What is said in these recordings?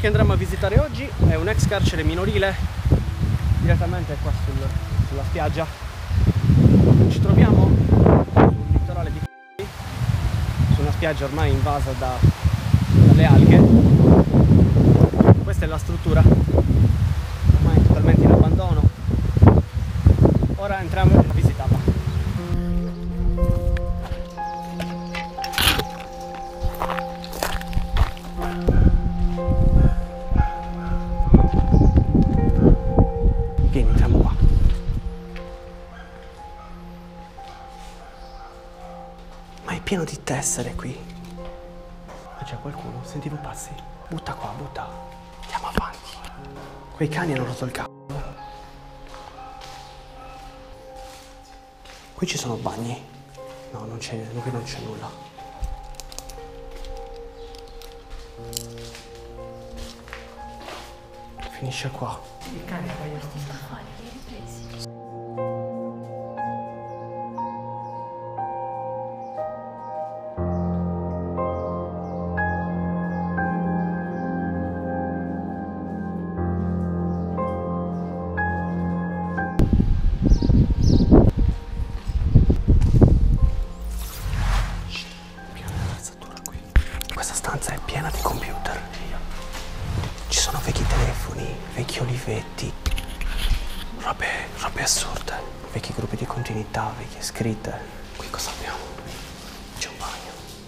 che andremo a visitare oggi è un ex carcere minorile direttamente qua sulla spiaggia. Ci troviamo sul litorale di Capri, su una spiaggia ormai invasa dalle alghe. Questa è la struttura, ormai totalmente in abbandono. Ora entriamo a visitarla. Vieni, entriamo qua. Ma è pieno di tessere qui. Ma c'è qualcuno? Sentivo passi. Butta qua, butta. Andiamo avanti. Quei cani hanno rotto il cavolo. Qui ci sono bagni. No, qui non c'è nulla. Finisce qua. Il cane poi è stato È piena di computer. Ci sono vecchi telefoni, vecchi olivetti, robe assurde, vecchi gruppi di continuità, vecchie scritte. Qui cosa abbiamo? C'è un bagno.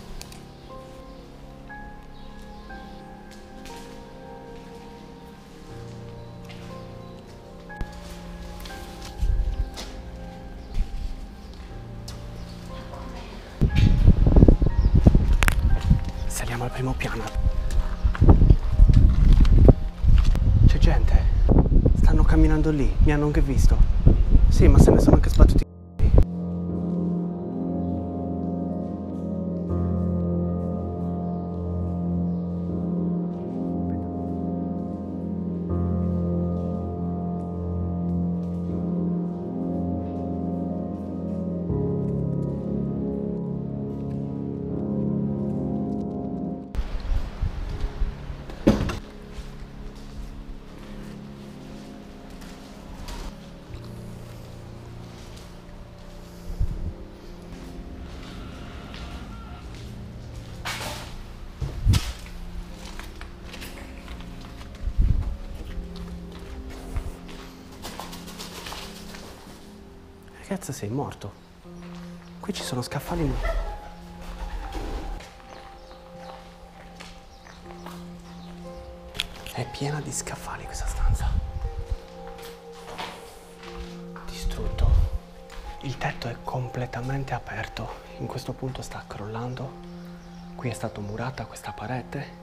Saliamo al primo piano. C'è gente. Stanno camminando lì. Mi hanno anche visto. Sì, ma se ne sono anche sbattuti. Ragazza, sei morto. Qui ci sono scaffali. È piena di scaffali questa stanza. Distrutto. Il tetto è completamente aperto. In questo punto sta crollando. Qui è stata murata questa parete.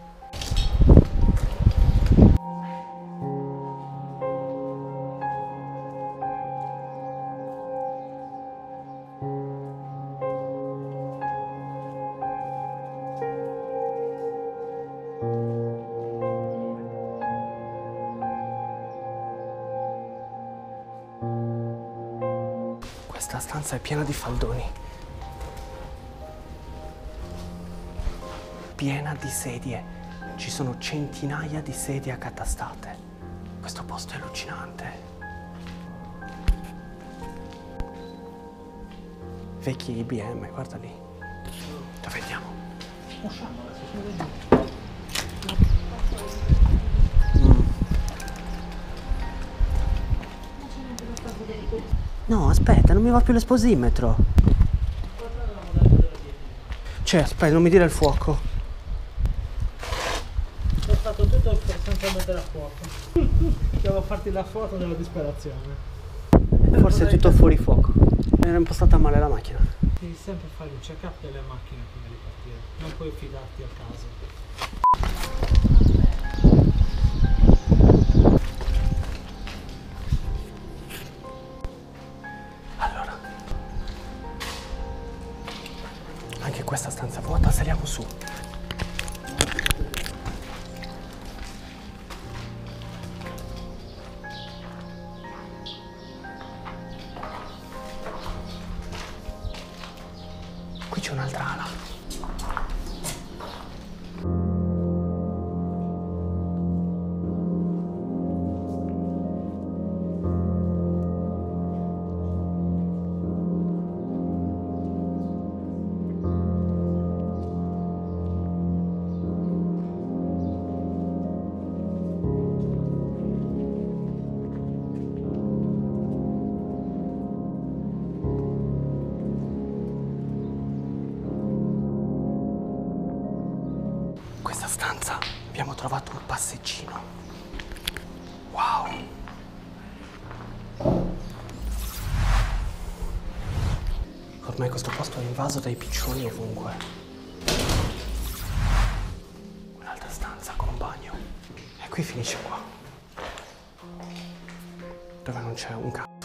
Questa stanza è piena di faldoni. Piena di sedie. Ci sono centinaia di sedie accatastate. Questo posto è allucinante. Vecchi IBM, guarda lì. Dove andiamo? No, aspetta, non mi va più l'esposimetro. Cioè, aspetta, non mi dire il fuoco. Ho fatto tutto senza mettere a fuoco. Devo farti la foto della disperazione. Forse è tutto fuori fuoco. Era impostata male la macchina. Devi sempre fare un check-up delle macchine prima di partire. Non puoi fidarti a caso. Anche questa stanza vuota, saliamo su. Qui c'è un'altra ala. trovato un passeggino. Wow. Ormai questo posto è invaso dai piccioni ovunque. Un'altra stanza con un bagno. E qui finisce qua. Dove non c'è un cazzo.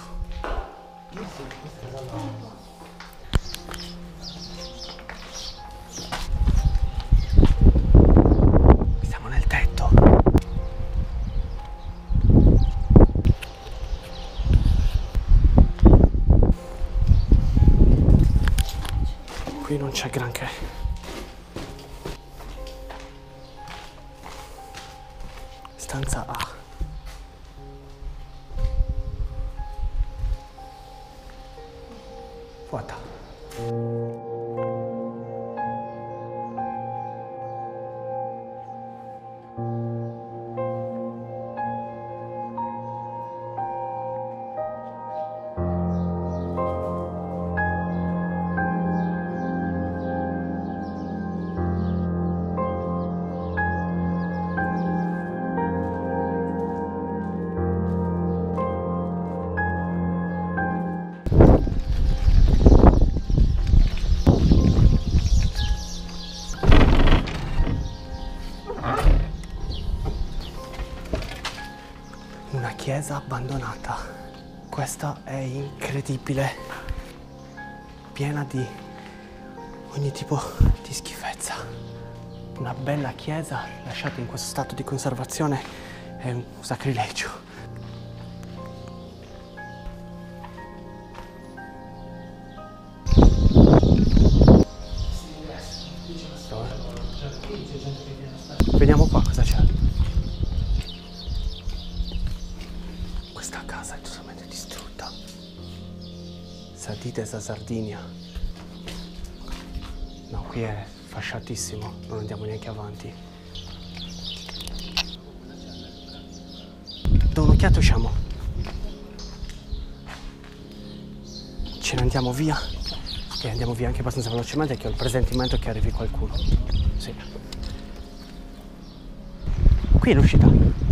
Siamo nel tetto. Qui non c'è granché. Stanza A. Vuota. Una chiesa abbandonata. Questa è incredibile. Piena di ogni tipo di schifezza. Una bella chiesa lasciata in questo stato di conservazione è un sacrilegio. Vediamo qua cosa c'è. Questa casa è totalmente distrutta. Sardite da Sardinia. No, qui è fasciatissimo, non andiamo neanche avanti. Do un'occhiata e usciamo. Ce ne andiamo via. E andiamo via anche abbastanza velocemente, che ho il presentimento che arrivi qualcuno. Sì. Qui è l'uscita.